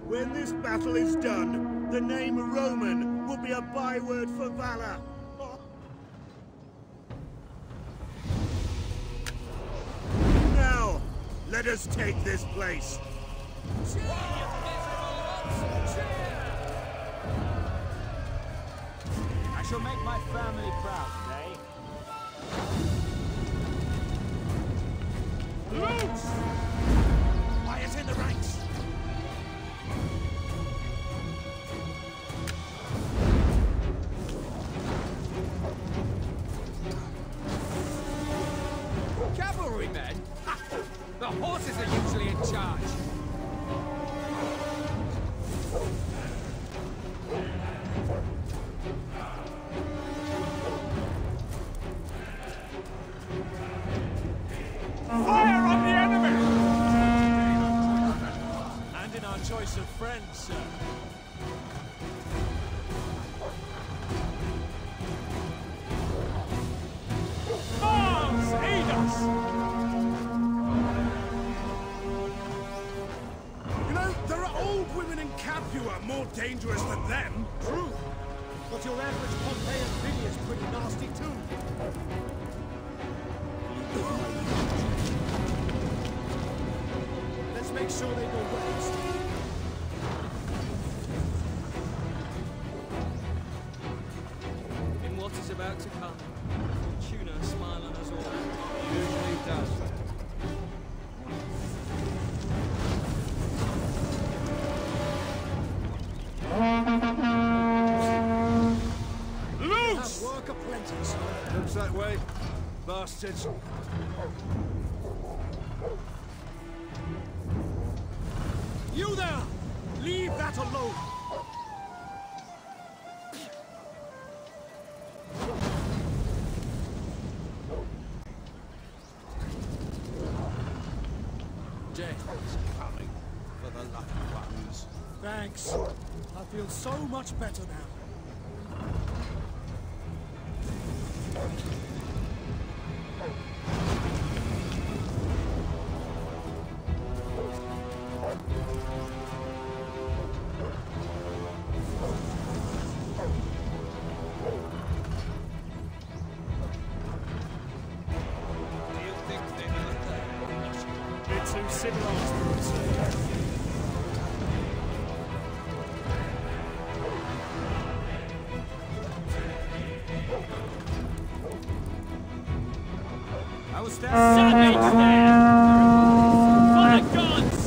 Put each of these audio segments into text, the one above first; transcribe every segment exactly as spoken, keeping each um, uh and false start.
When this battle is done, the name Roman will be a byword for valor. Now, let us take this place. Cheer, you miserable cheer! I shall make my family proud today. Loose! Quiet in the ranks! Cavalrymen? The horses are usually in charge. Fire on the enemy! And in our choice of friends, sir. Mars, aid us! You know, there are old women in Capua more dangerous than them. True. But your average Pompeian filly is pretty nasty too. Let's make sure they go west. In what is about to come, Fortuna smile on us all. Usually does. Have work aplenty, sir. Looks that way, bastards. You there! Leave that alone! Death is coming for the lucky ones. Thanks. I feel so much better now. Too civilized for us. I will stand. Savage there! For the gods!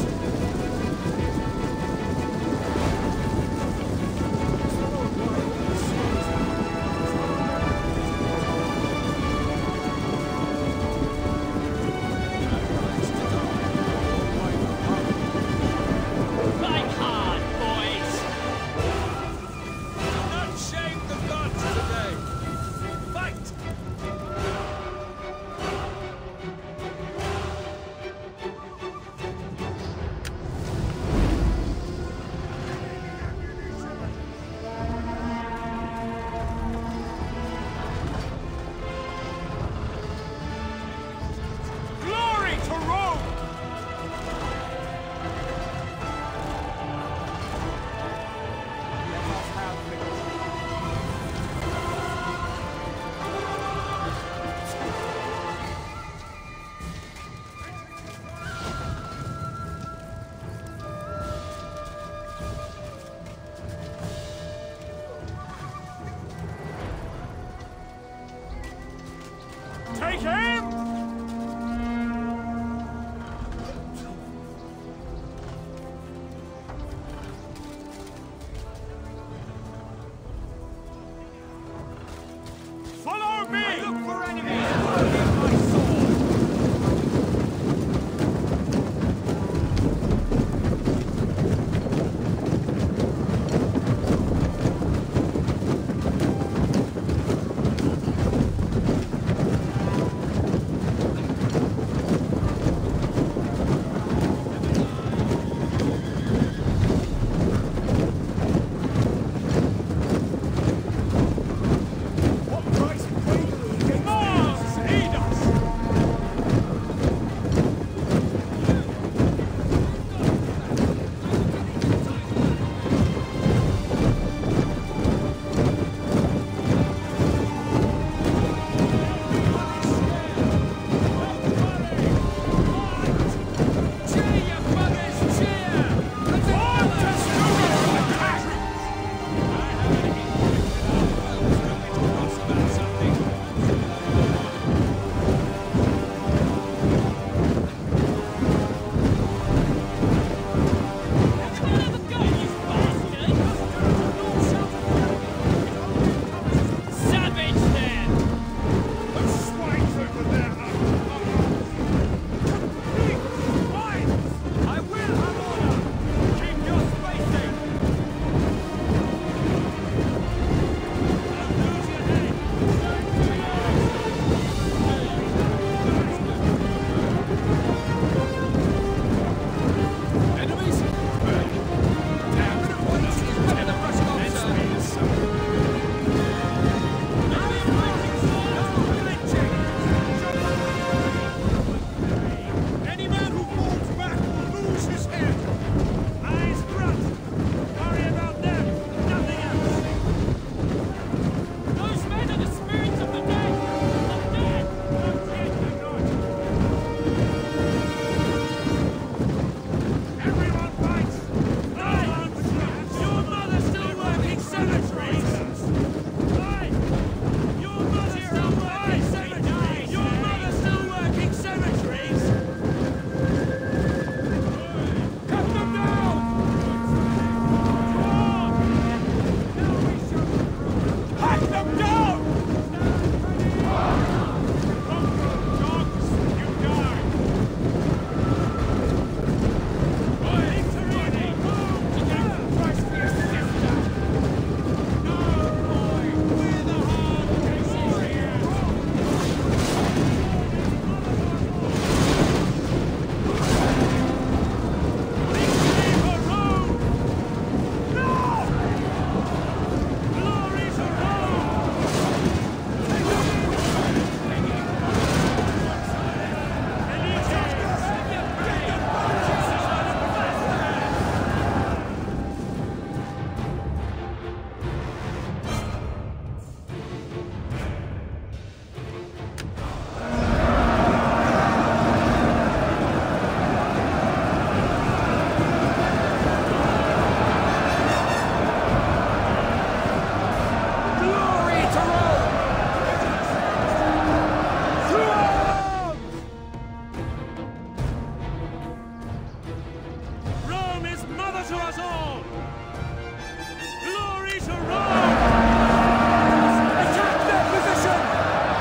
us all! Glory to Rome! Attack their position!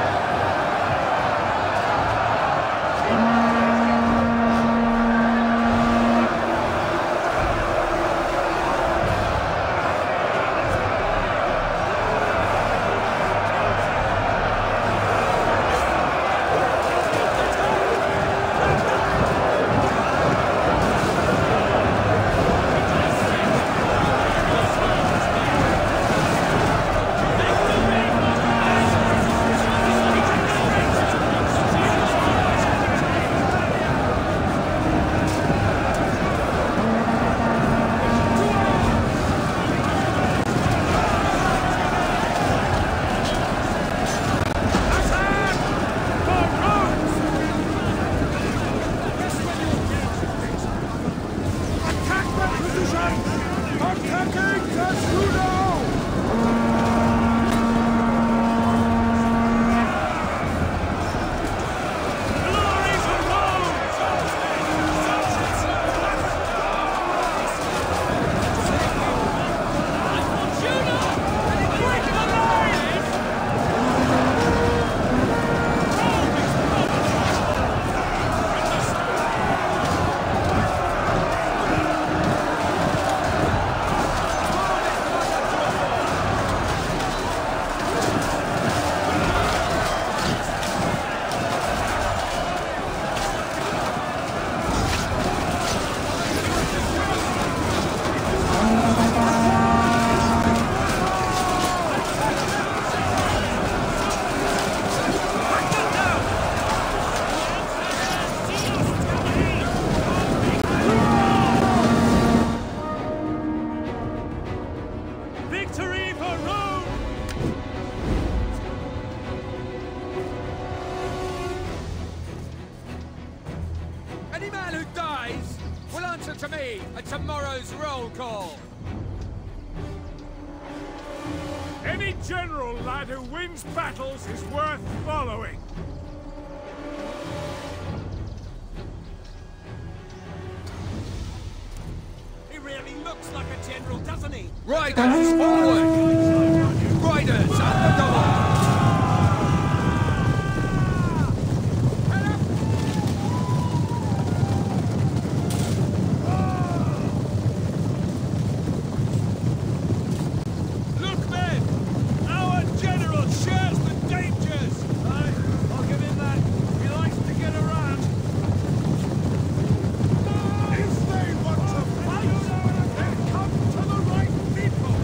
Victory for Rome! Any man who dies will answer to me at tomorrow's roll call. Any general lad who wins battles is worth following. He really looks like a general, doesn't he? Riders forward! Riders at the door! Look, men! Our general shares the dangers! Aye, I'll give him that. He likes to get around. If they want to fight, then come to the right people!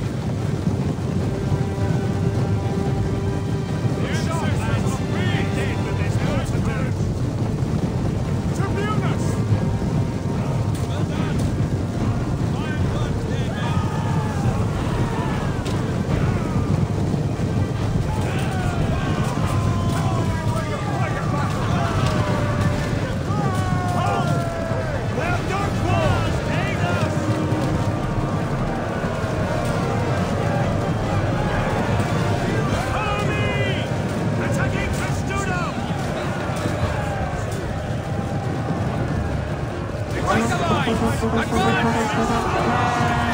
The ancestors were really dead with this multitude. Tribunus! Well done! Fine blood, dear men! Break the line! Advance!